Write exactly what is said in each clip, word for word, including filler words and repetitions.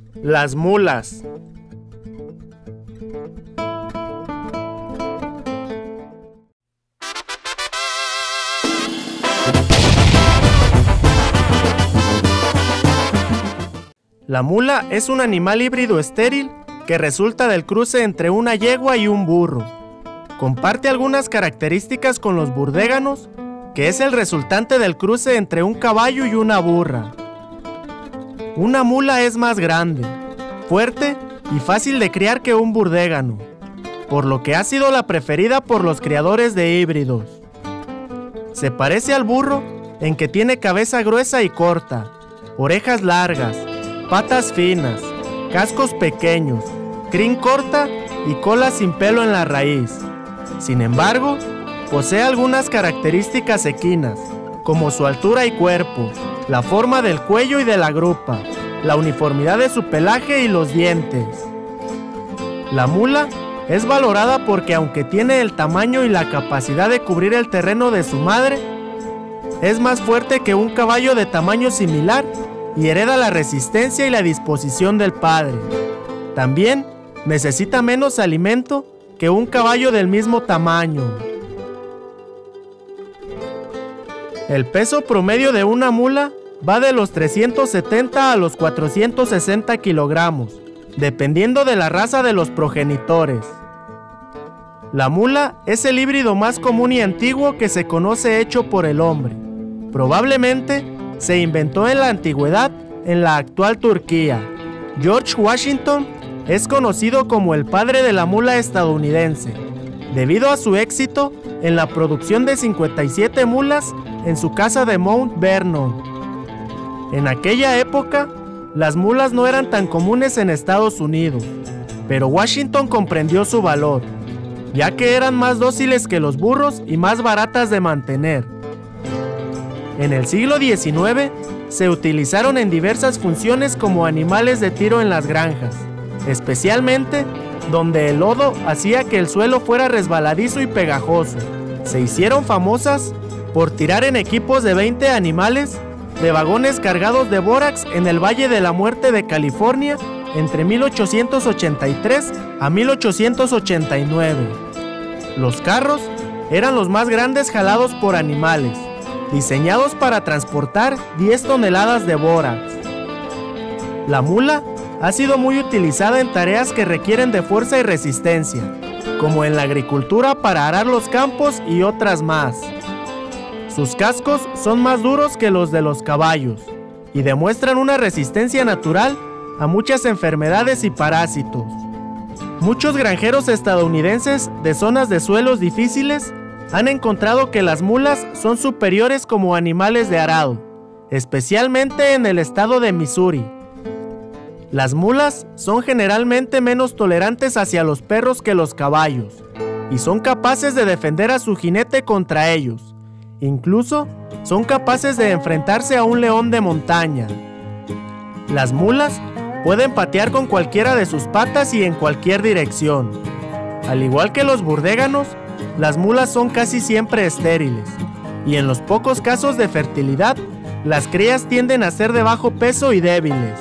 Las mulas. La mula es un animal híbrido estéril que resulta del cruce entre una yegua y un burro. Comparte algunas características con los burdéganos, que es el resultante del cruce entre un caballo y una burra. Una mula es más grande, fuerte y fácil de criar que un burdégano, por lo que ha sido la preferida por los criadores de híbridos. Se parece al burro en que tiene cabeza gruesa y corta, orejas largas, patas finas, cascos pequeños, crin corta y cola sin pelo en la raíz. Sin embargo, posee algunas características equinas, como su altura y cuerpo, la forma del cuello y de la grupa, la uniformidad de su pelaje y los dientes. La mula es valorada porque, aunque tiene el tamaño y la capacidad de cubrir el terreno de su madre, es más fuerte que un caballo de tamaño similar y hereda la resistencia y la disposición del padre. También necesita menos alimento que un caballo del mismo tamaño. El peso promedio de una mula va de los trescientos setenta a los cuatrocientos sesenta kilogramos, dependiendo de la raza de los progenitores. La mula es el híbrido más común y antiguo que se conoce hecho por el hombre. Probablemente se inventó en la antigüedad en la actual Turquía. George Washington es conocido como el padre de la mula estadounidense, debido a su éxito en la producción de cincuenta y siete mulas en su casa de Mount Vernon. En aquella época, las mulas no eran tan comunes en Estados Unidos, pero Washington comprendió su valor, ya que eran más dóciles que los burros y más baratas de mantener. En el siglo diecinueve, se utilizaron en diversas funciones como animales de tiro en las granjas, especialmente donde el lodo hacía que el suelo fuera resbaladizo y pegajoso. Se hicieron famosas por tirar en equipos de veinte animales de vagones cargados de bórax en el Valle de la Muerte de California entre mil ochocientos ochenta y tres a mil ochocientos ochenta y nueve. Los carros eran los más grandes jalados por animales, diseñados para transportar diez toneladas de bórax. La mula ha sido muy utilizada en tareas que requieren de fuerza y resistencia, como en la agricultura para arar los campos y otras más. Sus cascos son más duros que los de los caballos y demuestran una resistencia natural a muchas enfermedades y parásitos. Muchos granjeros estadounidenses de zonas de suelos difíciles han encontrado que las mulas son superiores como animales de arado, especialmente en el estado de Missouri. Las mulas son generalmente menos tolerantes hacia los perros que los caballos, y son capaces de defender a su jinete contra ellos. Incluso son capaces de enfrentarse a un león de montaña. Las mulas pueden patear con cualquiera de sus patas y en cualquier dirección. Al igual que los burdéganos, las mulas son casi siempre estériles, y en los pocos casos de fertilidad, las crías tienden a ser de bajo peso y débiles.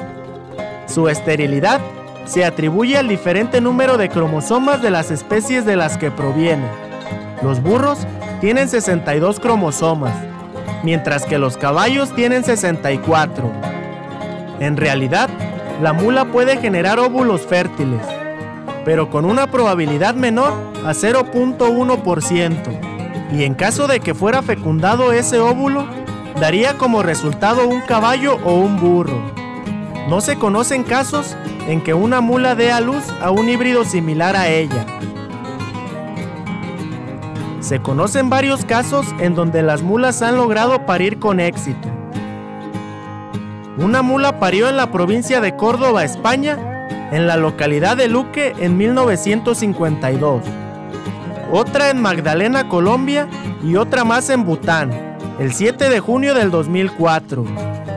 Su esterilidad se atribuye al diferente número de cromosomas de las especies de las que provienen. Los burros tienen sesenta y dos cromosomas, mientras que los caballos tienen sesenta y cuatro. En realidad, la mula puede generar óvulos fértiles, pero con una probabilidad menor a cero punto uno por ciento, y en caso de que fuera fecundado ese óvulo, daría como resultado un caballo o un burro. No se conocen casos en que una mula dé a luz a un híbrido similar a ella. Se conocen varios casos en donde las mulas han logrado parir con éxito. Una mula parió en la provincia de Córdoba, España, en la localidad de Luque en mil novecientos cincuenta y dos. Otra en Magdalena, Colombia, y otra más en Bután, el siete de junio del dos mil cuatro.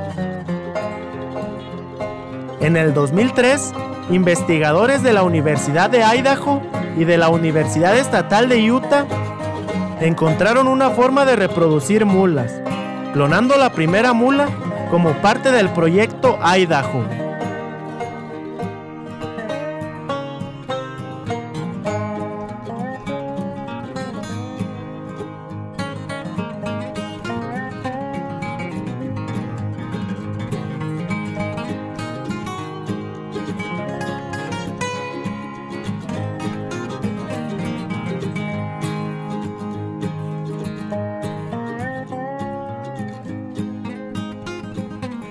En el dos mil tres, investigadores de la Universidad de Idaho y de la Universidad Estatal de Utah encontraron una forma de reproducir mulas, clonando la primera mula como parte del proyecto Idaho.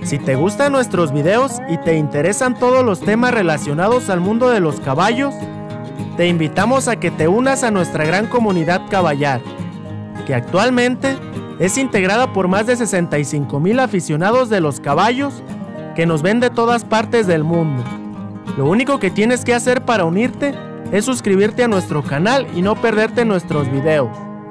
Si te gustan nuestros videos y te interesan todos los temas relacionados al mundo de los caballos, te invitamos a que te unas a nuestra gran comunidad caballar, que actualmente es integrada por más de sesenta y cinco mil aficionados de los caballos que nos ven de todas partes del mundo. Lo único que tienes que hacer para unirte es suscribirte a nuestro canal y no perderte nuestros videos.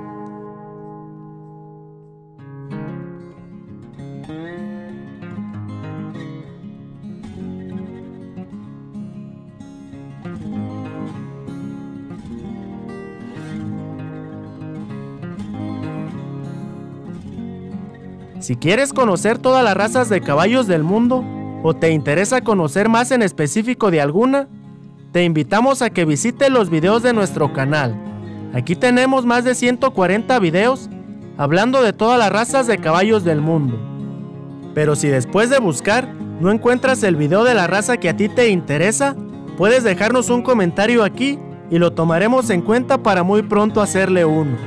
Si quieres conocer todas las razas de caballos del mundo, o te interesa conocer más en específico de alguna, te invitamos a que visites los videos de nuestro canal. Aquí tenemos más de ciento cuarenta videos hablando de todas las razas de caballos del mundo. Pero si después de buscar no encuentras el video de la raza que a ti te interesa, puedes dejarnos un comentario aquí y lo tomaremos en cuenta para muy pronto hacerle uno.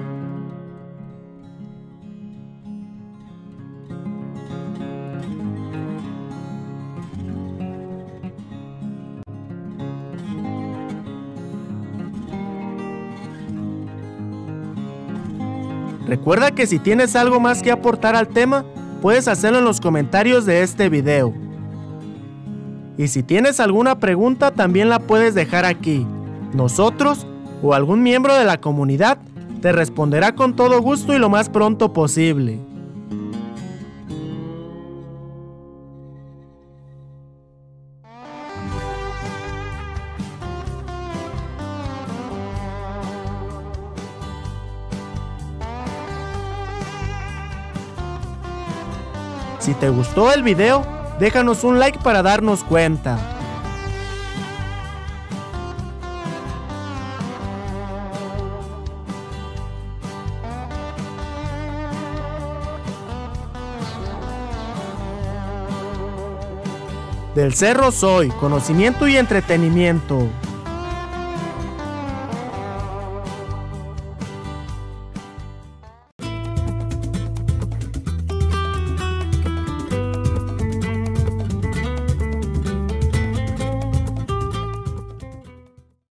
Recuerda que si tienes algo más que aportar al tema, puedes hacerlo en los comentarios de este video. Y si tienes alguna pregunta, también la puedes dejar aquí. Nosotros, o algún miembro de la comunidad, te responderá con todo gusto y lo más pronto posible. Si te gustó el video, déjanos un like para darnos cuenta. Del Cerro Soy, conocimiento y entretenimiento.